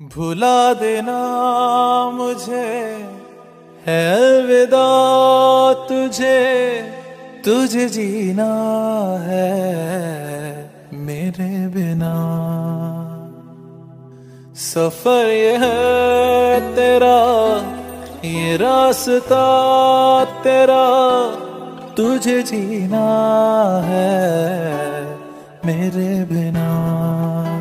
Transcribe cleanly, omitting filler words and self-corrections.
भुला देना मुझे है अलविदा तुझे, तुझे जीना है मेरे बिना। सफर ये है तेरा, ये रास्ता तेरा, तुझे जीना है मेरे बिना।